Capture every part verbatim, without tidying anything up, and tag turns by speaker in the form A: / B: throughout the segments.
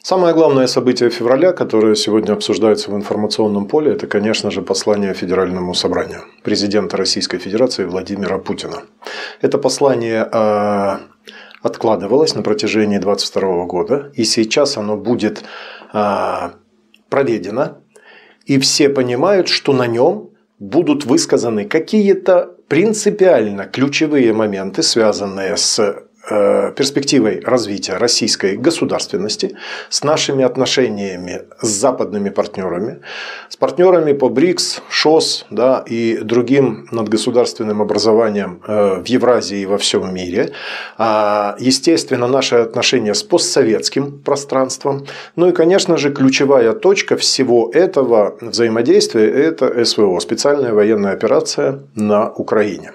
A: Самое главное событие февраля, которое сегодня обсуждается в информационном поле, это, конечно же, послание Федеральному собранию президента Российской Федерации Владимира Путина. Это послание э, откладывалось на протяжении две тысячи двадцать второго года, и сейчас оно будет э, проведено, и все понимают, что на нем будут высказаны какие-то принципиально ключевые моменты, связанные с перспективой развития российской государственности, с нашими отношениями с западными партнерами, с партнерами по БРИКС, ШОС, да, и другим надгосударственным образованием в Евразии и во всем мире. Естественно, наши отношения с постсоветским пространством. Ну и, конечно же, ключевая точка всего этого взаимодействия – это СВО, специальная военная операция на Украине.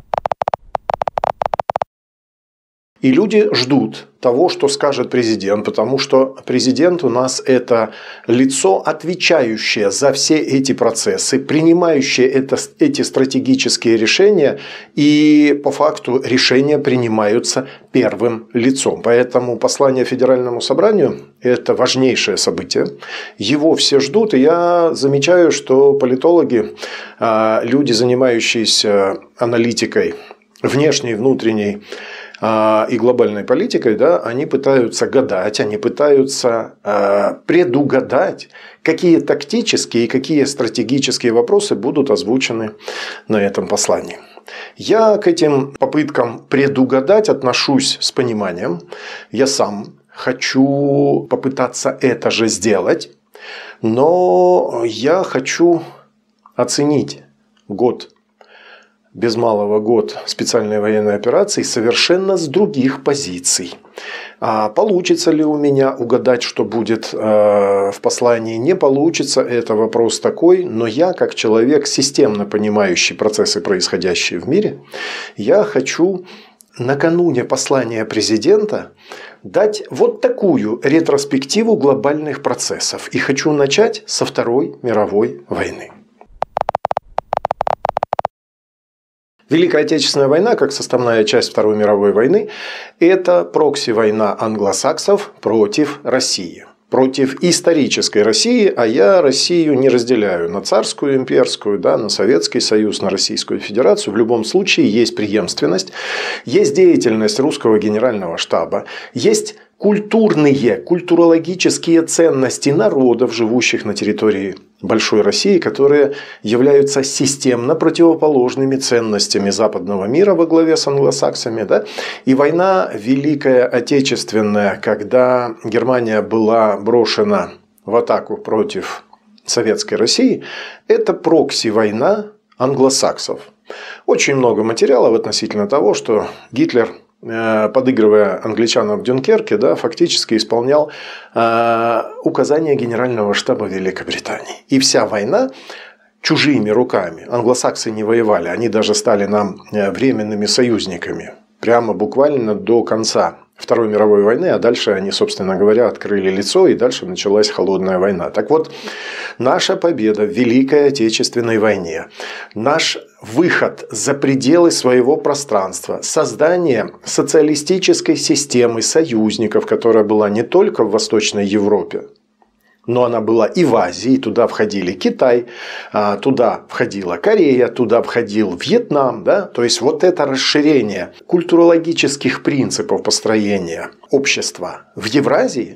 A: И люди ждут того, что скажет президент, потому что президент у нас это лицо, отвечающее за все эти процессы, принимающее это, эти стратегические решения, и по факту решения принимаются первым лицом. Поэтому послание Федеральному собранию – это важнейшее событие. Его все ждут, и я замечаю, что политологи, люди, занимающиеся аналитикой внешней и внутренней, и глобальной политикой, да, они пытаются гадать, они пытаются э, предугадать, какие тактические и какие стратегические вопросы будут озвучены на этом послании. Я к этим попыткам предугадать отношусь с пониманием. Я сам хочу попытаться это же сделать, но я хочу оценить год, без малого год специальной военной операции совершенно с других позиций. А получится ли у меня угадать, что будет э, в послании? Не получится, это вопрос такой, но я, как человек, системно понимающий процессы, происходящие в мире, я хочу накануне послания президента дать вот такую ретроспективу глобальных процессов. И хочу начать со Второй мировой войны. Великая Отечественная война, как составная часть Второй мировой войны, это прокси-война англосаксов против России. Против исторической России, а я Россию не разделяю на царскую, имперскую, да, на Советский Союз, на Российскую Федерацию. В любом случае есть преемственность, есть деятельность русского генерального штаба, есть культурные, культурологические ценности народов, живущих на территории Большой России, которые являются системно противоположными ценностями западного мира во главе с англосаксами. Да? И война Великая Отечественная, когда Германия была брошена в атаку против Советской России, это прокси-война англосаксов. Очень много материалов относительно того, что Гитлер, подыгрывая англичанам в Дюнкерке, да, фактически исполнял э, указания Генерального штаба Великобритании. И вся война чужими руками. Англосаксы не воевали, они даже стали нам временными союзниками. Прямо буквально до конца Второй мировой войны, а дальше они, собственно говоря, открыли лицо, и дальше началась холодная война. Так вот, наша победа в Великой Отечественной войне, наш выход за пределы своего пространства, создание социалистической системы союзников, которая была не только в Восточной Европе, но она была и в Азии, туда входили Китай, туда входила Корея, туда входил Вьетнам. Да? То есть вот это расширение культурологических принципов построения общества в Евразии,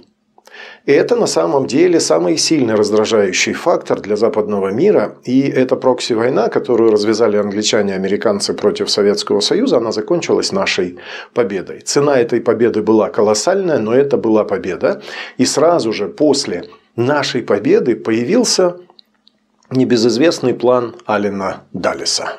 A: это на самом деле самый сильный раздражающий фактор для западного мира. И эта прокси-война, которую развязали англичане и американцы против Советского Союза, она закончилась нашей победой. Цена этой победы была колоссальная, но это была победа. И сразу же после нашей победы появился небезызвестный план Аллена Даллеса.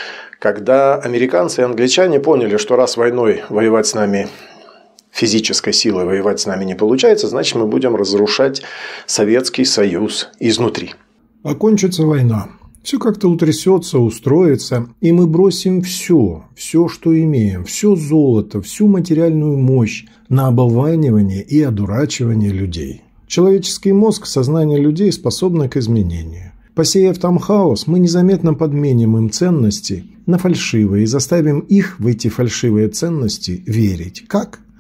A: Когда американцы и англичане поняли, что раз войной воевать с нами, физической силой воевать с нами не получается, значит мы будем разрушать Советский Союз изнутри.
B: Окончится война. Все как-то утрясется, устроится, и мы бросим все, все, что имеем, все золото, всю материальную мощь на оболванивание и одурачивание людей. Человеческий мозг, сознание людей способно к изменению. Посеяв там хаос, мы незаметно подменим им ценности на фальшивые и заставим их в эти фальшивые ценности верить. Как?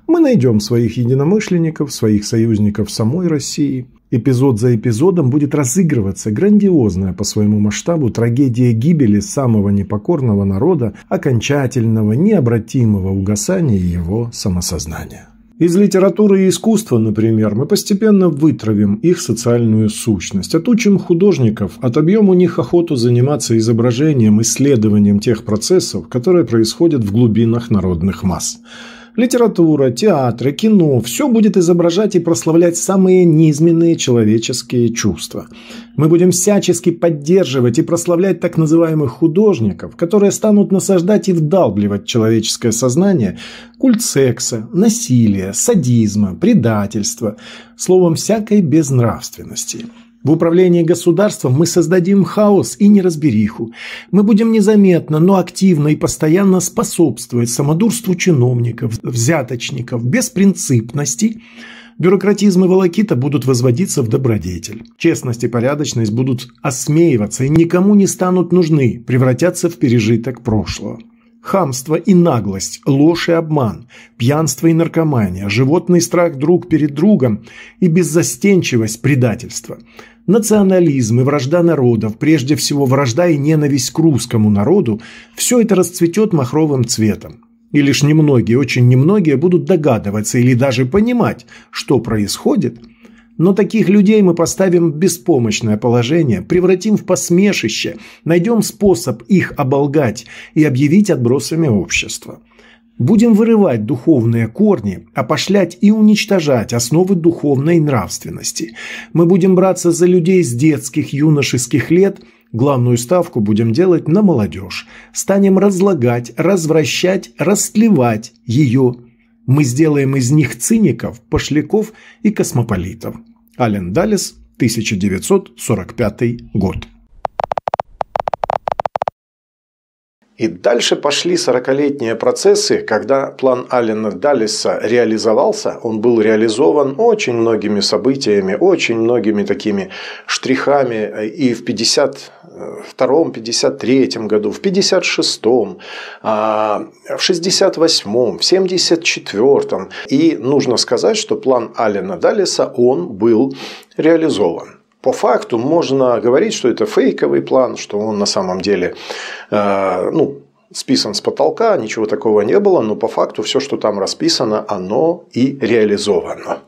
B: Мы найдем своих единомышленников, своих союзников в самой России. Эпизод за эпизодом будет разыгрываться грандиозная по своему масштабу трагедия гибели самого непокорного народа, окончательного, необратимого угасания его самосознания. Из литературы и искусства, например, мы постепенно вытравим их социальную сущность, отучим художников, отобьем у них охоту заниматься изображением, исследованием тех процессов, которые происходят в глубинах народных масс. Литература, театры, кино – все будет изображать и прославлять самые низменные человеческие чувства. Мы будем всячески поддерживать и прославлять так называемых художников, которые станут насаждать и вдалбливать в человеческое сознание культ секса, насилия, садизма, предательства, словом, всякой безнравственности. В управлении государством мы создадим хаос и неразбериху. Мы будем незаметно, но активно и постоянно способствовать самодурству чиновников, взяточников, беспринципности. Бюрократизм и волокита будут возводиться в добродетель. Честность и порядочность будут осмеиваться и никому не станут нужны, превратятся в пережиток прошлого. Хамство и наглость, ложь и обман, пьянство и наркомания, животный страх друг перед другом и беззастенчивость, предательство. Национализм и вражда народов, прежде всего вражда и ненависть к русскому народу – все это расцветет махровым цветом. И лишь немногие, очень немногие будут догадываться или даже понимать, что происходит. Но таких людей мы поставим в беспомощное положение, превратим в посмешище, найдем способ их оболгать и объявить отбросами общества. Будем вырывать духовные корни, опошлять и уничтожать основы духовной нравственности. Мы будем браться за людей с детских, юношеских лет, главную ставку будем делать на молодежь. Станем разлагать, развращать, растлевать ее. Мы сделаем из них циников, пошляков и космополитов. Ален Даллес, тысяча девятьсот сорок пятый год.
A: И дальше пошли сорокалетние процессы, когда план Алена Даллеса реализовался. Он был реализован очень многими событиями, очень многими такими штрихами. И в пятьдесят втором, пятьдесят третьем году, в пятьдесят шестом, в шестьдесят восьмом, в семьдесят четвёртом. И нужно сказать, что план Алена Даллеса, он был реализован. По факту можно говорить, что это фейковый план, что он на самом деле э, ну, списан с потолка, ничего такого не было, но по факту все, что там расписано, оно и реализовано.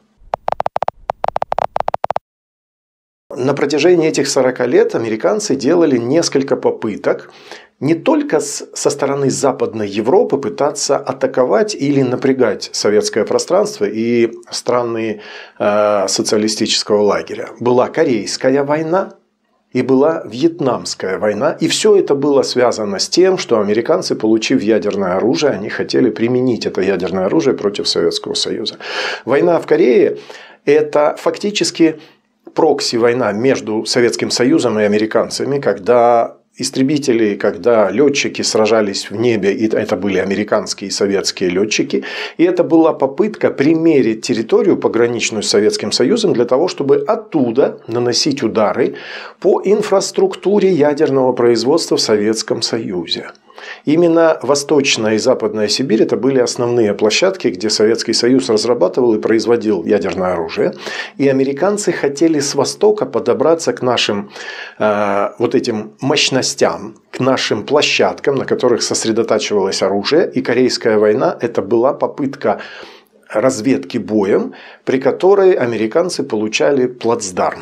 A: На протяжении этих сорока лет американцы делали несколько попыток не только со стороны Западной Европы пытаться атаковать или напрягать советское пространство и страны э, социалистического лагеря. Была Корейская война и была Вьетнамская война. И все это было связано с тем, что американцы, получив ядерное оружие, они хотели применить это ядерное оружие против Советского Союза. Война в Корее – это фактически прокси-война между Советским Союзом и американцами, когда истребители, когда летчики сражались в небе, и это были американские и советские летчики, и это была попытка примерить территорию, пограничную с Советским Союзом, для того, чтобы оттуда наносить удары по инфраструктуре ядерного производства в Советском Союзе. Именно Восточная и Западная Сибирь – это были основные площадки, где Советский Союз разрабатывал и производил ядерное оружие. И американцы хотели с Востока подобраться к нашим э, вот этим мощностям, к нашим площадкам, на которых сосредотачивалось оружие. И Корейская война – это была попытка разведки боем, при которой американцы получали плацдарм.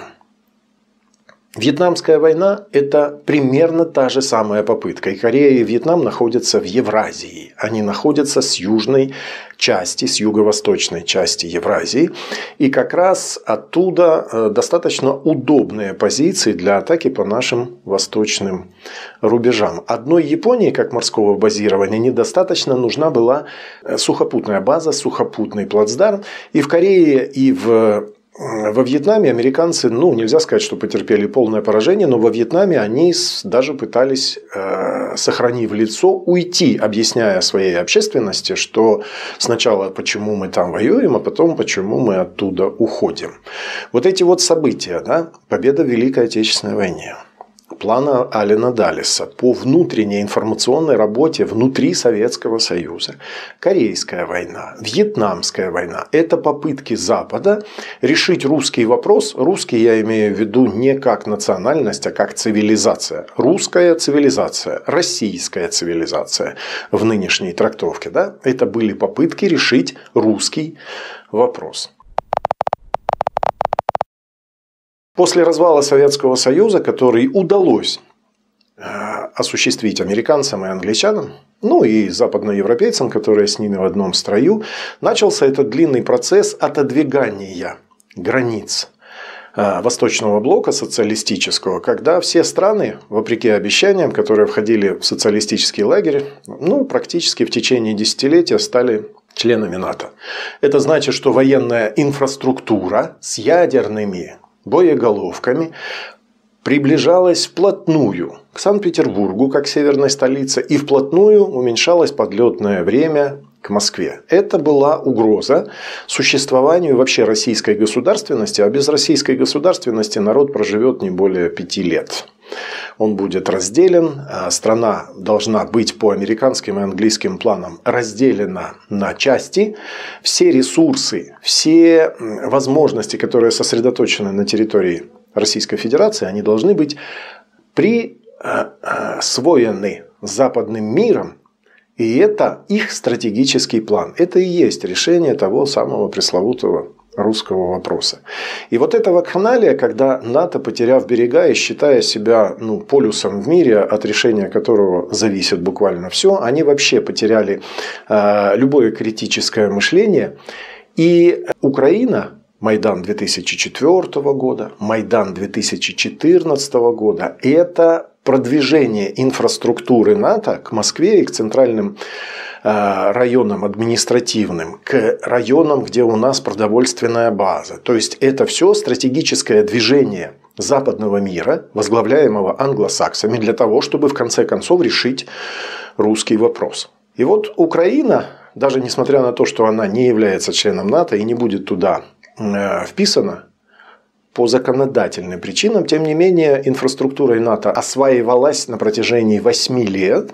A: Вьетнамская война – это примерно та же самая попытка. И Корея и Вьетнам находятся в Евразии. Они находятся с южной части, с юго-восточной части Евразии. И как раз оттуда достаточно удобные позиции для атаки по нашим восточным рубежам. Одной Японии, как морского базирования, недостаточно. Нужна была сухопутная база, сухопутный плацдарм. И в Корее, и в Во Вьетнаме американцы, ну, нельзя сказать, что потерпели полное поражение, но во Вьетнаме они даже пытались, э, сохранив лицо, уйти, объясняя своей общественности, что сначала почему мы там воюем, а потом почему мы оттуда уходим. Вот эти вот события, да, победа в Великой Отечественной войне, плана Алена Даллеса по внутренней информационной работе внутри Советского Союза. Корейская война, Вьетнамская война – это попытки Запада решить русский вопрос. Русский я имею в виду не как национальность, а как цивилизация. Русская цивилизация, российская цивилизация в нынешней трактовке. Да? Это были попытки решить русский вопрос. После развала Советского Союза, который удалось осуществить американцам и англичанам, ну и западноевропейцам, которые с ними в одном строю, начался этот длинный процесс отодвигания границ Восточного блока социалистического, когда все страны, вопреки обещаниям, которые входили в социалистический лагерь, ну, практически в течение десятилетия стали членами НАТО. Это значит, что военная инфраструктура с ядерными боеголовками приближалась вплотную к Санкт-Петербургу, как северной столице, и вплотную уменьшалось подлетное время к Москве. Это была угроза существованию вообще российской государственности, а без российской государственности народ проживет не более пяти лет. Он будет разделен, страна должна быть по американским и английским планам разделена на части. Все ресурсы, все возможности, которые сосредоточены на территории Российской Федерации, они должны быть присвоены западным миром. И это их стратегический план. Это и есть решение того самого пресловутого русского вопроса. И вот эта вакханалия, когда НАТО, потеряв берега и считая себя ну, полюсом в мире, от решения которого зависит буквально все, они вообще потеряли э, любое критическое мышление. И Украина, Майдан две тысячи четвёртого года, Майдан две тысячи четырнадцатого года – это продвижение инфраструктуры НАТО к Москве и к центральным районам административным, к районам, где у нас продовольственная база. То есть это все стратегическое движение западного мира, возглавляемого англосаксами, для того, чтобы в конце концов решить русский вопрос. И вот Украина, даже несмотря на то, что она не является членом НАТО и не будет туда вписана по законодательным причинам, тем не менее инфраструктурой НАТО осваивалась на протяжении восьми лет.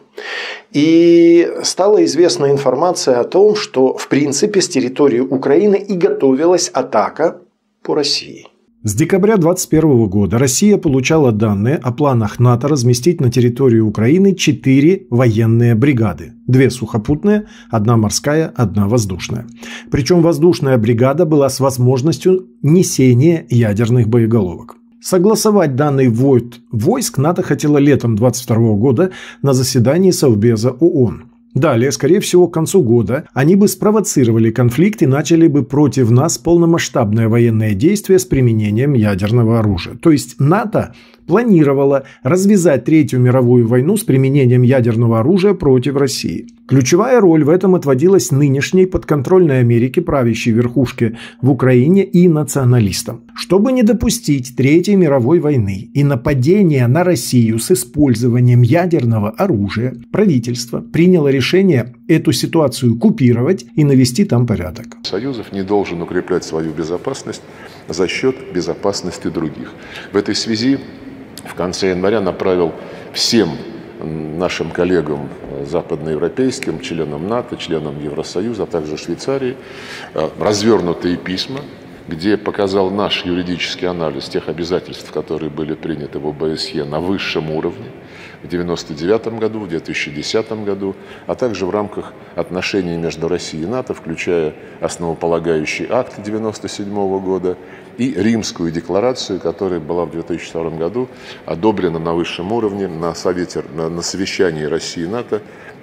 A: И стала известна информация о том, что в принципе с территории Украины и готовилась атака по России.
B: С декабря две тысячи двадцать первого года Россия получала данные о планах НАТО разместить на территории Украины четыре военные бригады. Две сухопутные, одна морская, одна воздушная. Причем воздушная бригада была с возможностью несения ядерных боеголовок. Согласовать данный ввод войск НАТО хотела летом две тысячи двадцать второго года на заседании Совбеза ООН. Далее, скорее всего, к концу года они бы спровоцировали конфликт и начали бы против нас полномасштабное военное действие с применением ядерного оружия. То есть НАТО планировало развязать Третью мировую войну с применением ядерного оружия против России. Ключевая роль в этом отводилась нынешней подконтрольной Америке правящей верхушке в Украине и националистам. Чтобы не допустить Третьей мировой войны и нападения на Россию с использованием ядерного оружия, правительство приняло решение эту ситуацию купировать и навести там порядок.
C: Союзов не должен укреплять свою безопасность за счет безопасности других. В этой связи в конце января направил всем нашим коллегам западноевропейским, членам НАТО, членам Евросоюза, а также Швейцарии, развернутые письма, где показал наш юридический анализ тех обязательств, которые были приняты в ОБСЕ на высшем уровне в девяносто девятом году, в две тысячи десятом году, а также в рамках отношений между Россией и НАТО, включая основополагающий акт девяносто седьмого года и Римскую декларацию, которая была в две тысячи втором году одобрена на высшем уровне на, совете, на, на совещании России и НАТО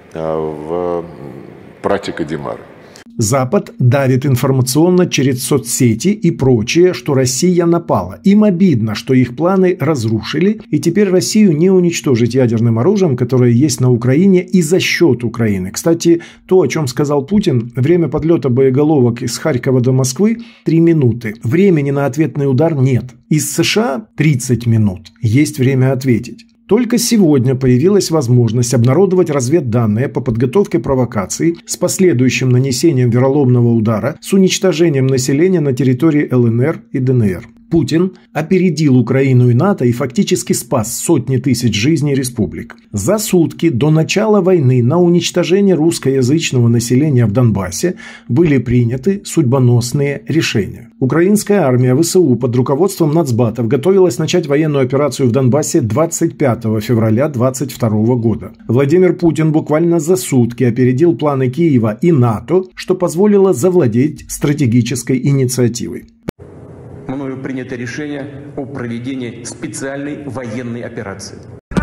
C: в Прате Кадимары.
B: Запад давит информационно через соцсети и прочее, что Россия напала. Им обидно, что их планы разрушили, и теперь Россию не уничтожить ядерным оружием, которое есть на Украине и за счет Украины. Кстати, то, о чем сказал Путин, время подлета боеголовок из Харькова до Москвы – три минуты. Времени на ответный удар нет. Из США – тридцать минут. Есть время ответить. Только сегодня появилась возможность обнародовать разведданные по подготовке провокаций с последующим нанесением вероломного удара с уничтожением населения на территории ЛНР и ДНР. Путин опередил Украину и НАТО и фактически спас сотни тысяч жизней республик. За сутки до начала войны на уничтожение русскоязычного населения в Донбассе были приняты судьбоносные решения. Украинская армия ВСУ под руководством нацбатов готовилась начать военную операцию в Донбассе двадцать пятого февраля две тысячи двадцать второго года. Владимир Путин буквально за сутки опередил планы Киева и НАТО, что позволило завладеть стратегической инициативой.
D: Мною принято решение о проведении специальной военной операции.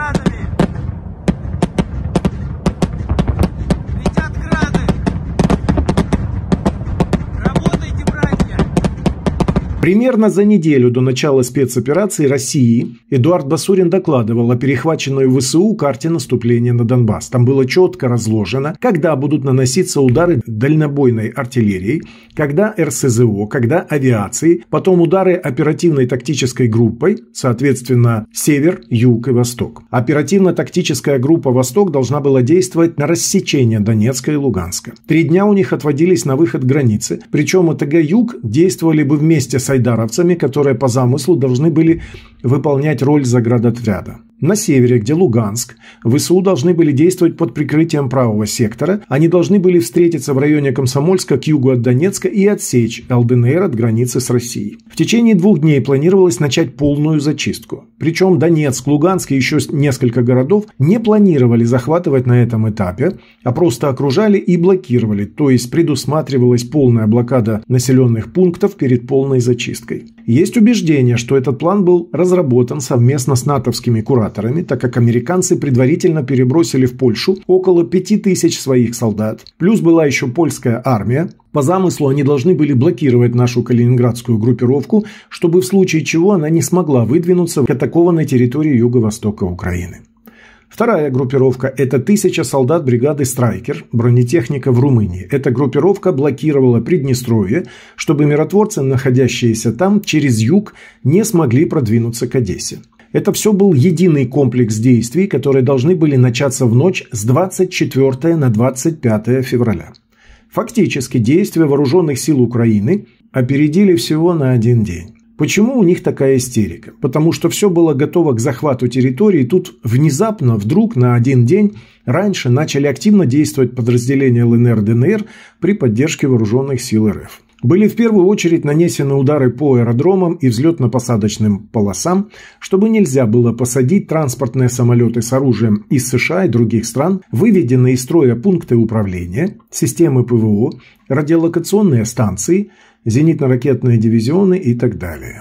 B: Примерно за неделю до начала спецоперации России Эдуард Басурин докладывал о перехваченной ВСУ карте наступления на Донбасс. Там было четко разложено, когда будут наноситься удары дальнобойной артиллерией, когда эр эс зэ о, когда авиацией, потом удары оперативной тактической группой, соответственно, север, юг и восток. Оперативно-тактическая группа «Восток» должна была действовать на рассечение Донецка и Луганска. Три дня у них отводились на выход границы, причем ОТГ «Юг» действовали бы вместе с айдаровцами, которые по замыслу должны были выполнять роль заградотряда. На севере, где Луганск, ВСУ должны были действовать под прикрытием правого сектора. Они должны были встретиться в районе Комсомольска к югу от Донецка и отсечь эл дэ эн эр от границы с Россией. В течение двух дней планировалось начать полную зачистку. Причем Донецк, Луганск и еще несколько городов не планировали захватывать на этом этапе, а просто окружали и блокировали, то есть предусматривалась полная блокада населенных пунктов перед полной зачисткой. Есть убеждение, что этот план был разработан совместно с натовскими кураторами, так как американцы предварительно перебросили в Польшу около пяти тысяч своих солдат. Плюс была еще польская армия. По замыслу они должны были блокировать нашу калининградскую группировку, чтобы в случае чего она не смогла выдвинуться к атакованной территории юго-востока Украины. Вторая группировка – это тысяча солдат бригады «Страйкер», бронетехника в Румынии. Эта группировка блокировала Приднестровье, чтобы миротворцы, находящиеся там, через юг не смогли продвинуться к Одессе. Это все был единый комплекс действий, которые должны были начаться в ночь с двадцать четвёртого на двадцать пятое февраля. Фактически действия вооруженных сил Украины опередили всего на один день. Почему у них такая истерика? Потому что все было готово к захвату территории, и тут внезапно, вдруг на один день раньше начали активно действовать подразделения эл эн эр дэ эн эр при поддержке вооруженных сил эр эф. Были в первую очередь нанесены удары по аэродромам и взлетно-посадочным полосам, чтобы нельзя было посадить транспортные самолеты с оружием из США и других стран, выведены из строя пункты управления, системы пэ вэ о, радиолокационные станции, зенитно-ракетные дивизионы и так далее.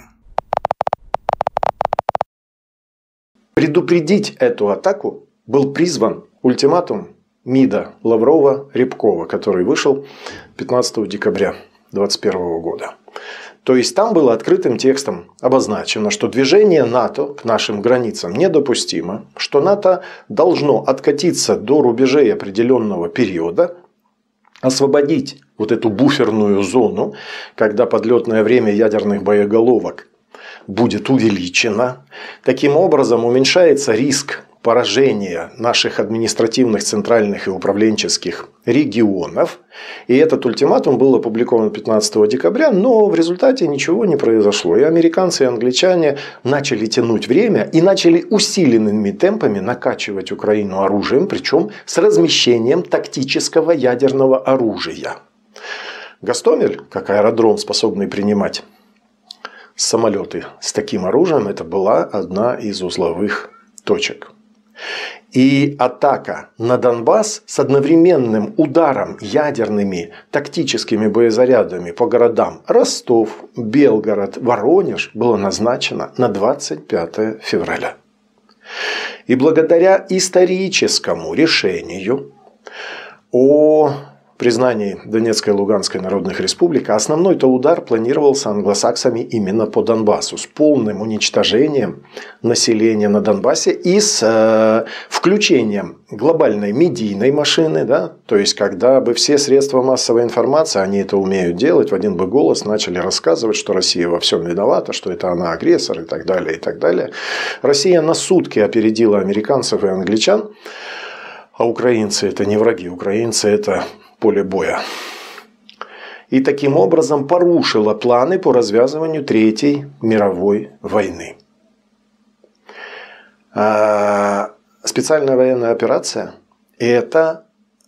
A: Предупредить эту атаку был призван ультиматум МИДа Лаврова-Рябкова, который вышел пятнадцатого декабря две тысячи двадцать первого года. То есть там было открытым текстом обозначено, что движение НАТО к нашим границам недопустимо, что НАТО должно откатиться до рубежей определенного периода, освободить вот эту буферную зону, когда подлетное время ядерных боеголовок будет увеличено. Таким образом уменьшается риск поражения наших административных, центральных и управленческих регионов. И этот ультиматум был опубликован пятнадцатого декабря, но в результате ничего не произошло. И американцы, и англичане начали тянуть время и начали усиленными темпами накачивать Украину оружием, причем с размещением тактического ядерного оружия. Гастомель, как аэродром, способный принимать самолеты с таким оружием, это была одна из узловых точек. И атака на Донбасс с одновременным ударом ядерными тактическими боезарядами по городам Ростов, Белгород, Воронеж была назначена на двадцать пятое февраля. И благодаря историческому решению о признании Донецкой и Луганской народных республик, основной-то удар планировался англосаксами именно по Донбассу, с полным уничтожением населения на Донбассе и с э, включением глобальной медийной машины, да, то есть когда бы все средства массовой информации, они это умеют делать, в один бы голос начали рассказывать, что Россия во всем виновата, что это она агрессор и так далее, и так далее. Россия на сутки опередила американцев и англичан, а украинцы это не враги, украинцы это поле боя. и таким образом порушила планы по развязыванию Третьей мировой войны. Специальная военная операция – это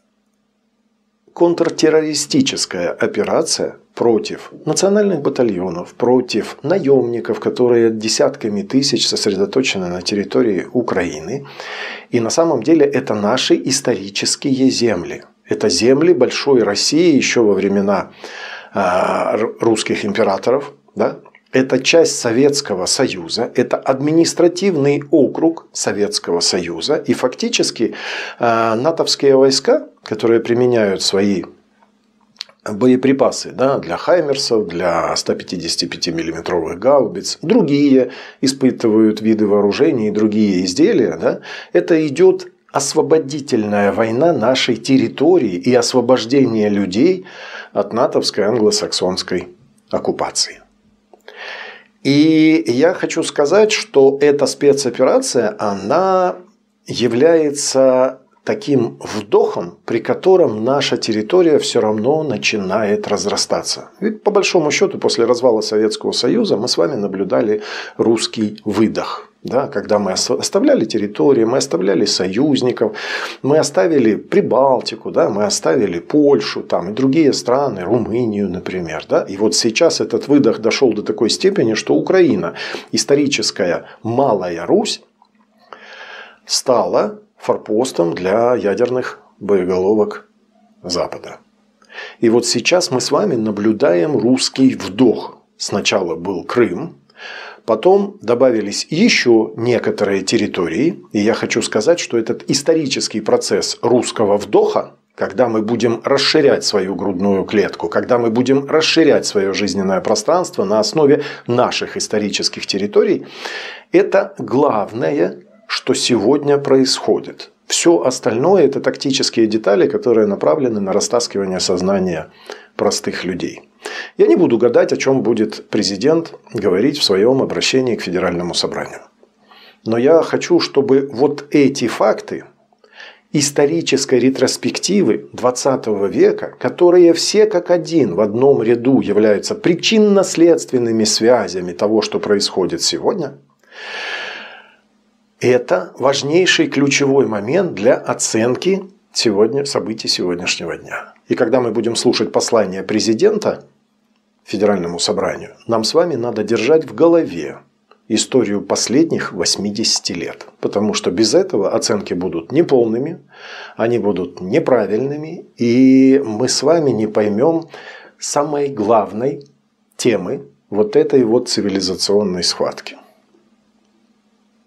A: контртеррористическая операция против национальных батальонов, против наемников, которые десятками тысяч сосредоточены на территории Украины. И на самом деле это наши исторические земли. Это земли Большой России еще во времена э, русских императоров. Да? Это часть Советского Союза, это административный округ Советского Союза. И фактически э, натовские войска, которые применяют свои боеприпасы, да, для хаймерсов, для ста пятидесяти пяти миллиметровых гаубиц, другие испытывают виды вооружений и другие изделия, да, это идет освободительная война нашей территории и освобождение людей от натовской англосаксонской оккупации. И я хочу сказать, что эта спецоперация, она является таким вдохом, при котором наша территория все равно начинает разрастаться. Ведь по большому счету после развала Советского Союза мы с вами наблюдали русский выдох. Да, когда мы оставляли территории, мы оставляли союзников, мы оставили Прибалтику, да, мы оставили Польшу там, и другие страны, Румынию, например. Да. И вот сейчас этот выдох дошел до такой степени, что Украина, историческая Малая Русь, стала форпостом для ядерных боеголовок Запада. И вот сейчас мы с вами наблюдаем русский вдох. Сначала был Крым. Потом добавились еще некоторые территории. И я хочу сказать, что этот исторический процесс русского вдоха, когда мы будем расширять свою грудную клетку, когда мы будем расширять свое жизненное пространство на основе наших исторических территорий, это главное, что сегодня происходит. Все остальное – это тактические детали, которые направлены на растаскивание сознания простых людей. Я не буду гадать, о чем будет президент говорить в своем обращении к Федеральному собранию. Но я хочу, чтобы вот эти факты исторической ретроспективы двадцатого века, которые все как один в одном ряду являются причинно-следственными связями того, что происходит сегодня, это важнейший ключевой момент для оценки сегодня, событий сегодняшнего дня. И когда мы будем слушать послание президента Федеральному собранию, нам с вами надо держать в голове историю последних восьмидесяти лет. Потому что без этого оценки будут неполными, они будут неправильными, и мы с вами не поймем самой главной темы вот этой вот цивилизационной схватки.